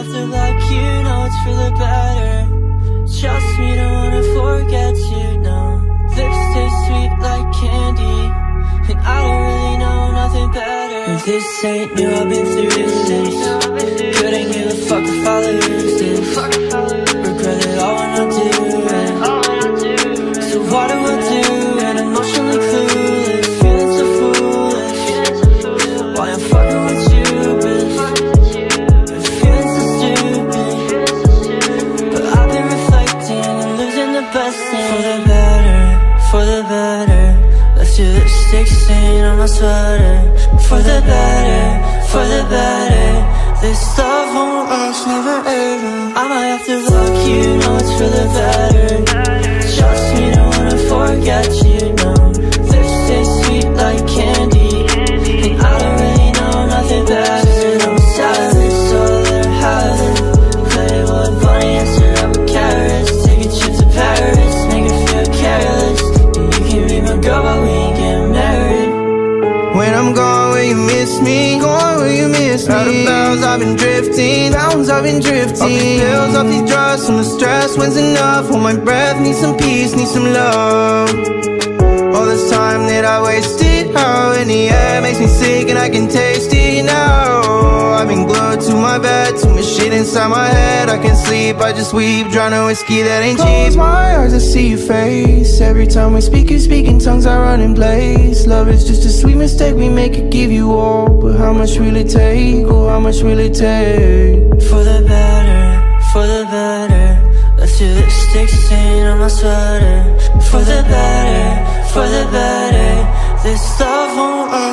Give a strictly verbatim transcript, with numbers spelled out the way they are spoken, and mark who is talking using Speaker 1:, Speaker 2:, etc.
Speaker 1: have to like you, know it's for the better. Trust me, don't wanna forget you, no. Lips taste sweet like candy, and I don't really know nothing better. This ain't new, I've been through this. Couldn't give a fuck if I lose this. Regret it all when I do it. So what do I do? And emotionally clueless, feeling so foolish. Why I'm fucking with you, bitch. Been feeling so stupid, but I've been reflecting and losing the best thing. For the better, for the better. Left your lipstick stain on my sweater. For the better, for the better. This love won't last, never ever. I might have to block you, know it's for the better. Trust me, don't wanna forget you, no. Lips taste sweet like candy, and I don't really know nothing better. I'm savage, so let her have it. Play with bunny and syrup with carrots. Take a trip to Paris, make her feel careless. And you can be my girl, but we ain't getting married.
Speaker 2: When I'm gone, will you miss me? Gone, will you miss me? Out of bounds, I've been drifting. Bounds, I've been drifting. Off these pills, off these drugs, from the stress. When's enough? Hold my breath, need some peace, need some love. All this time that I wasted out in the air makes me sick and I can taste it now. I've been glued to my bed, too much shit inside my head. I can't sleep, I just weep, drowning whiskey that ain't cheap. Close my eyes, I see your face. Every time we speak, you speak in tongues, I run in place. Love is just a sweet mistake, we make it give you all. But how much will it take, oh how much will it take?
Speaker 1: For the better, for the better. Left your lipstick stain on my sweater. For the better, for the better. This love won't